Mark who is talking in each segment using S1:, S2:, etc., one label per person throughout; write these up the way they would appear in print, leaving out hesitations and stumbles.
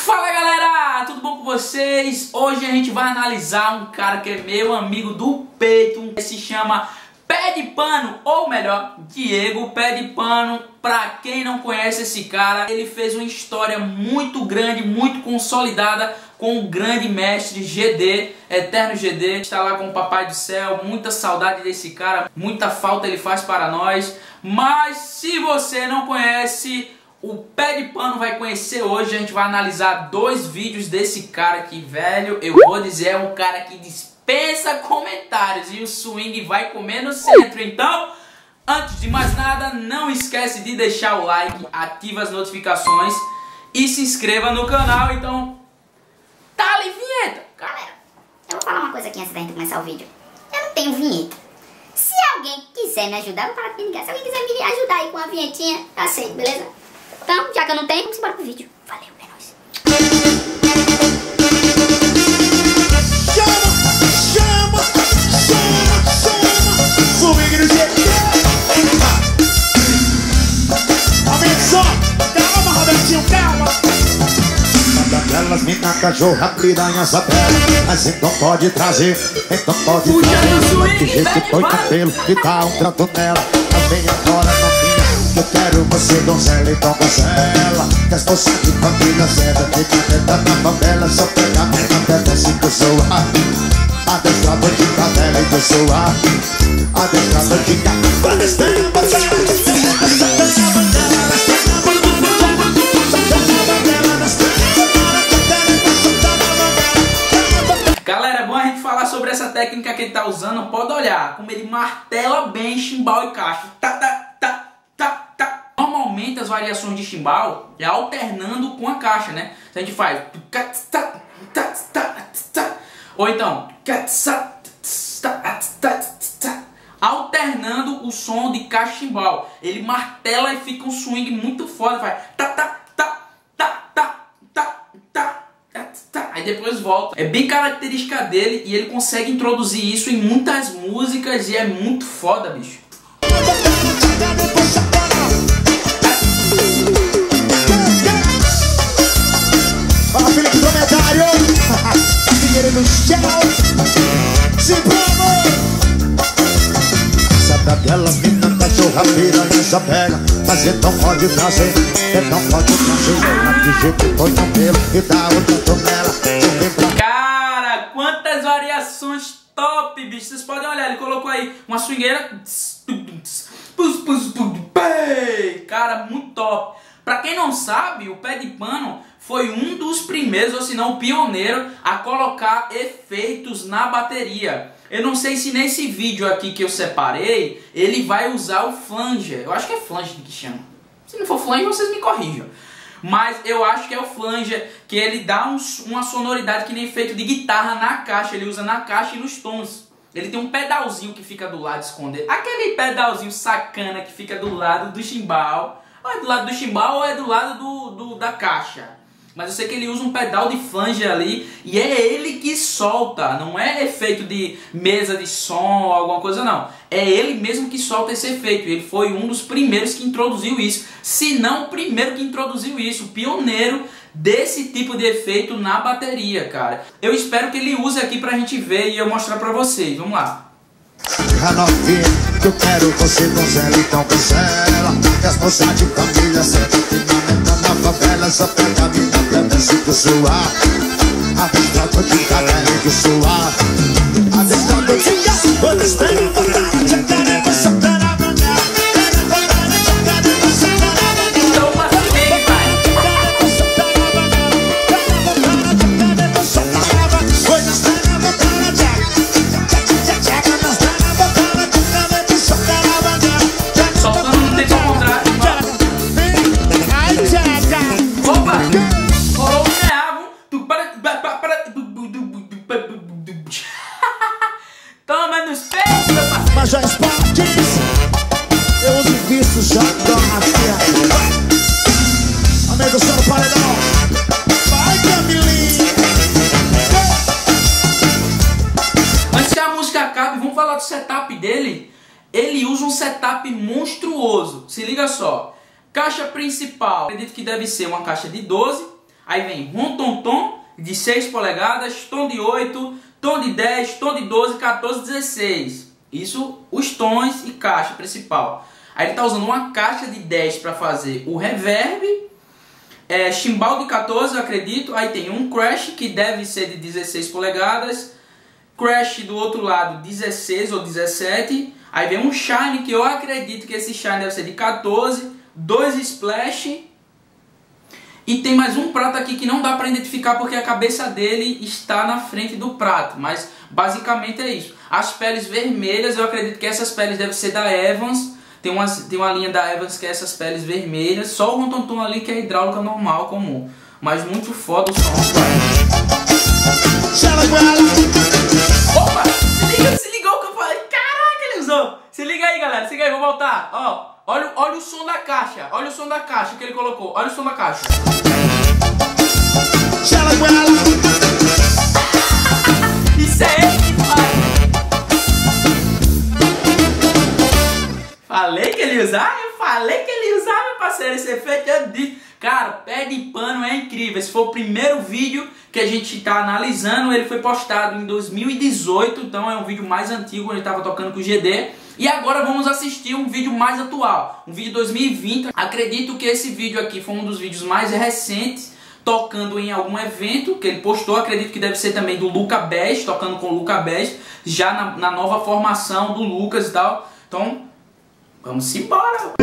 S1: Fala galera, tudo bom com vocês? Hoje a gente vai analisar um cara que é meu amigo do peito, que se chama Pé de Pano, ou melhor, Diego Pé de Pano. Pra quem não conhece esse cara, ele fez uma história muito grande, muito consolidada com o grande mestre GD, Eterno GD. Está lá com o Papai do Céu, muita saudade desse cara, muita falta ele faz para nós. Mas se você não conhece, o Pé de Pano vai conhecer hoje. A gente vai analisar dois vídeos desse cara que, velho, eu vou dizer, é um cara que dispensa comentários e o swing vai comer no centro. Então, antes de mais nada, não esquece de deixar o like, ativa as notificações e se inscreva no canal. Então, tá ali, vinheta!
S2: Galera, eu vou falar uma coisa aqui antes da gente começar o vídeo. Eu não tenho vinheta. Se alguém quiser me ajudar, vou parar de me ligar. Se alguém quiser me ajudar aí com uma vinhetinha, eu aceito, beleza? Então, já que eu não tenho, vamos embora pro vídeo. Valeu, é nóis.
S3: Swing do GD. Aumenta o som. Calma, Robertinho, calma. Daquelas mina cachorra, piranha, sapela. Mas então pode trazer, então pode trazer. Do jeito que foi cabelo, que dá um trato nela. Também agora novinha, que eu quero você, donzela, então cancela. Que as moças de família certa, fica dentro da favela. Só pega a minha até se tu soar. Adestrado de cadela e tu soar. Adestrado de
S1: Galera, é bom a gente falar sobre essa técnica que ele tá usando. Pode olhar como ele martela bem chimbal e caixa. Tá, tá, tá, tá, tá. Normalmente as variações de chimbal é alternando com a caixa, né? A gente faz ou então alternando o som de caixa chimbal. Ele martela e fica um swing muito foda. Vai tá, tá, tá, tá, tá, tá, tá, tá. Aí depois volta. É bem característica dele e ele consegue introduzir isso em muitas músicas e é muito foda, bicho.
S3: Fala, Felipe Comentário. Figueira no chão. Se promo. Daquela mina cachorra, piranha, só pega. Mas então pode trazer, então pode trazer. De jeito que foi no pelo e dá outra tonela.
S1: Cara, quantas variações top, bicho. Vocês podem olhar, ele colocou aí uma swingueira. Cara, muito top. Pra quem não sabe, o Pé de Pano foi um dos primeiros, ou se não o pioneiro, a colocar efeitos na bateria. Eu não sei se nesse vídeo aqui que eu separei, ele vai usar o flanger. Eu acho que é flanger que chama. Se não for flanger, vocês me corrijam. Mas eu acho que é o flanger, que ele dá uma sonoridade que nem efeito de guitarra na caixa. Ele usa na caixa e nos tons. Ele tem um pedalzinho que fica do lado escondido. Aquele pedalzinho sacana que fica do lado do chimbal. Ou é do lado do chimbal ou é do lado da caixa. Mas eu sei que ele usa um pedal de flanger ali e é ele que solta. Não é efeito de mesa de som ou alguma coisa, não. É ele mesmo que solta esse efeito. Ele foi um dos primeiros que introduziu isso. Se não o primeiro que introduziu isso. O pioneiro desse tipo de efeito na bateria, cara. Eu espero que ele use aqui pra gente ver e eu mostrar pra vocês. Vamos lá.
S3: A novinha, que eu quero você, donzela, então cancela. Que as moças de família certa, fica dentro da favela. Só pega a mina até se tu suar. Adestrado de cadela e tu suar. Adestrado de
S1: toma nos peitos, meu parceiro.
S3: Major Esportes. Eu uso visto já da amigo, só no paredão. Vai, Camilinha.
S1: Antes que a música acabe, vamos falar do setup dele. Ele usa um setup monstruoso. Se liga só. Caixa principal, acredito que deve ser uma caixa de 12. Aí vem rom-tom-tom de 6 polegadas, tom de 8, tom de 10, tom de 12, 14, 16. Isso, os tons e caixa principal. Aí ele está usando uma caixa de 10 para fazer o reverb, chimbal de 14, eu acredito. Aí tem um crash que deve ser de 16 polegadas, crash do outro lado 16 ou 17. Aí vem um shine que eu acredito que esse shine deve ser de 14, 2 splash. E tem mais um prato aqui que não dá para identificar porque a cabeça dele está na frente do prato. Mas basicamente é isso. As peles vermelhas, eu acredito que essas peles devem ser da Evans. Tem uma linha da Evans que é essas peles vermelhas. Só o rom-tom-tom ali que é hidráulica normal, comum. Mas muito foda o som. Opa! Se ligou o que eu falei. Caraca, ele usou. Se liga aí, galera. Se liga aí, vou voltar. Ó. Olha o som da caixa. Olha o som da caixa que ele colocou. Olha o som da caixa. Isso é ele que faz. Falei que ele ia usar? Eu falei que ele ia usar, meu parceiro. Esse efeito eu disse. Cara, pé de pano é incrível. Esse foi o primeiro vídeo que a gente está analisando. Ele foi postado em 2018. Então é um vídeo mais antigo. Ele estava tocando com o GD. E agora vamos assistir um vídeo mais atual, um vídeo de 2020. Acredito que esse vídeo aqui foi um dos vídeos mais recentes, tocando em algum evento que ele postou. Acredito que deve ser também do Luca Bass, tocando com o Luca Bass, já na nova formação do Lucas e tal. Então, vamos embora!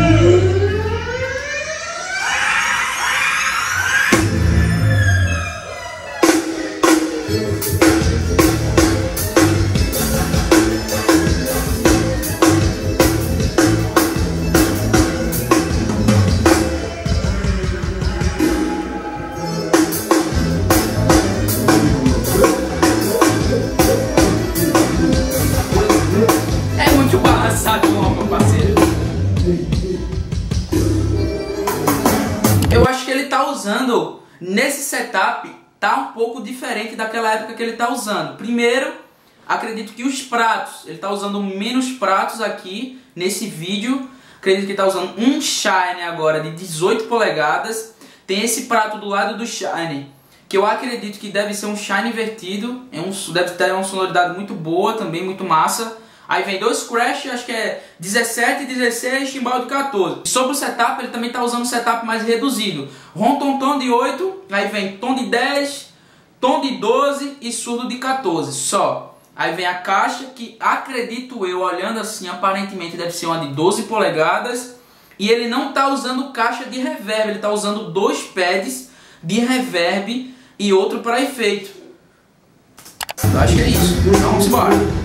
S1: Eu acho que ele tá usando, nesse setup, tá um pouco diferente daquela época que ele tá usando. Primeiro, acredito que os pratos, ele tá usando menos pratos aqui nesse vídeo. Acredito que tá usando um shine agora de 18 polegadas. Tem esse prato do lado do shine, que eu acredito que deve ser um shine invertido. Deve ter uma sonoridade muito boa também, muito massa. Aí vem 2 crash, acho que é 17, 16, chimbal de 14. Sobre o setup, ele também está usando um setup mais reduzido. Rom-tom-tom de 8, aí vem tom de 10, tom de 12 e surdo de 14, só. Aí vem a caixa, que acredito eu, olhando assim, aparentemente deve ser uma de 12 polegadas. E ele não está usando caixa de reverb, ele está usando 2 pads de reverb e outro para efeito. Eu acho que é isso. Então vamos embora.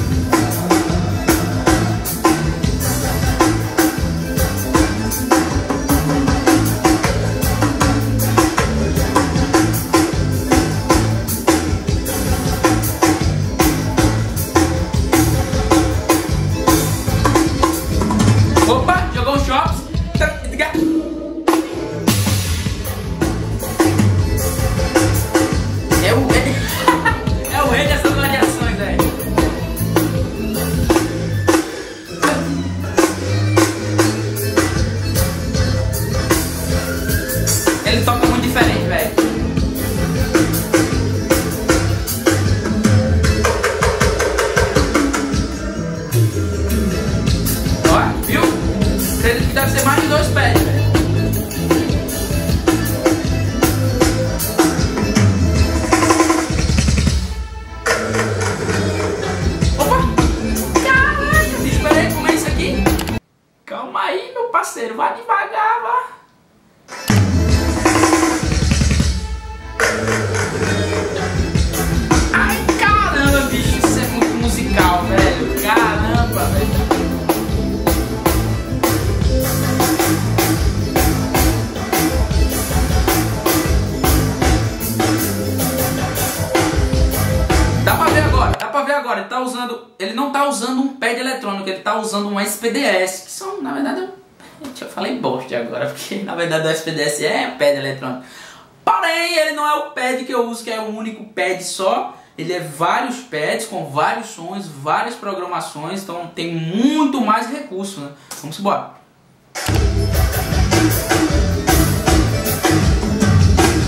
S1: Opa, jogou um shops. É o rei dessas variações, velho. Ele toca muito diferente, velho. Ó, viu? Acredito que deve ser mais de 2 pés, velho. Opa! Caraca, bicho, peraí, como é isso aqui? Calma aí, meu parceiro, vai devagar, vá. Ai, caramba, bicho, isso é muito musical, velho. Caramba, velho. Dá pra ver agora, ele não tá usando um pad eletrônico, ele tá usando um SPDS, que são, na verdade, eu falei bosta agora, porque na verdade o SPDS é pad eletrônico. Porém, ele não é o pad que eu uso, que é o único pad só, ele é vários pads com vários sons, várias programações, então tem muito mais recurso, né? Vamos embora.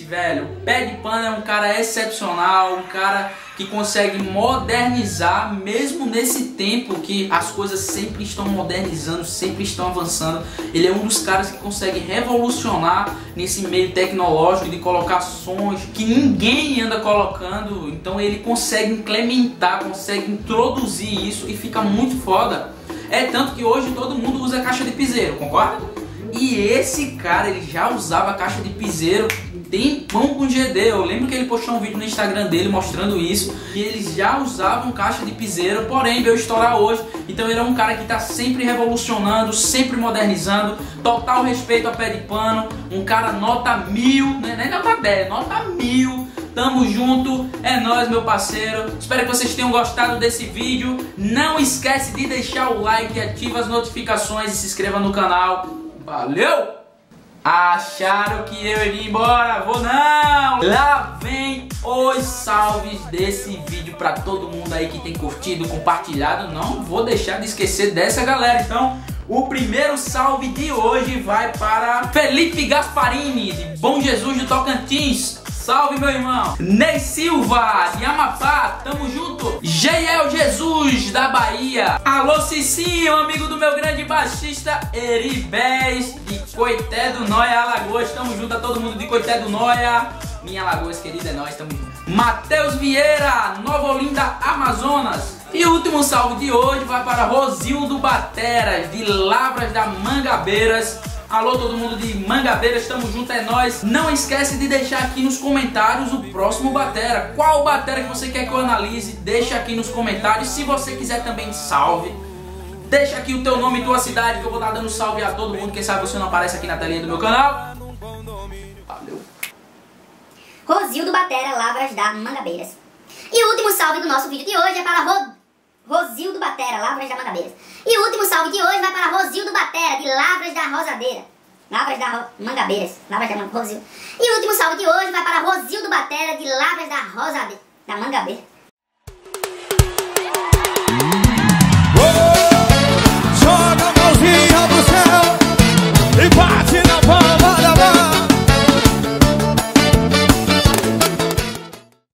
S1: velho, o Pé de Pano é um cara excepcional, um cara que consegue modernizar, mesmo nesse tempo que as coisas sempre estão modernizando, sempre estão avançando. Ele é um dos caras que consegue revolucionar nesse meio tecnológico de colocar sons que ninguém anda colocando. Então ele consegue implementar, consegue introduzir isso e fica muito foda. É tanto que hoje todo mundo usa caixa de piseiro, concorda? E esse cara, ele já usava caixa de piseiro tempão com GD. Eu lembro que ele postou um vídeo no Instagram dele mostrando isso. E eles já usavam caixa de piseiro, porém veio estourar hoje. Então ele é um cara que está sempre revolucionando, sempre modernizando. Total respeito a Pé de Pano. Um cara nota 1000, né? Nem nota 10, nota 1000. Tamo junto, é nóis, meu parceiro. Espero que vocês tenham gostado desse vídeo. Não esquece de deixar o like, ativa as notificações e se inscreva no canal. Valeu! Acharam que eu iria embora? Vou não! Lá vem os salves desse vídeo pra todo mundo aí que tem curtido, compartilhado. Não vou deixar de esquecer dessa galera. Então, o primeiro salve de hoje vai para Felipe Gasparini, de Bom Jesus do Tocantins. Salve, meu irmão! Ney Silva, de Amapá, tamo junto! Geiel Jesus, da Bahia. Alô, Cicinho, amigo do meu grande baixista Eribés, de Coité do Nóia, Alagoas. Tamo junto a todo mundo de Coité do Nóia. Minha Alagoas querida, é nóis, tamo junto. Matheus Vieira, Nova Olinda, Amazonas. E o último salve de hoje vai para Rosildo Bateras, de Lavras da Mangabeiras. Alô, todo mundo de Mangabeiras, tamo junto, é nóis. Não esquece de deixar aqui nos comentários o próximo batera. Qual batera que você quer que eu analise? Deixa aqui nos comentários. Se você quiser também salve, deixa aqui o teu nome e tua cidade, que eu vou estar dando salve a todo mundo. Quem sabe você não aparece aqui na telinha do meu canal. Valeu.
S2: Rosildo Batera, Lavras da Mangabeiras. E o último salve do nosso vídeo de hoje é para Rosildo Batera, Lavras da Mangabeiras. E o último salve de hoje vai para Rosildo Batera, de Lavras da Rosadeira. Lavras da Mangabeiras. Lavras da Rosildo. E o último salve de hoje vai para Rosildo Batera, de Lavras da Rosadeira. Da Mangabeira.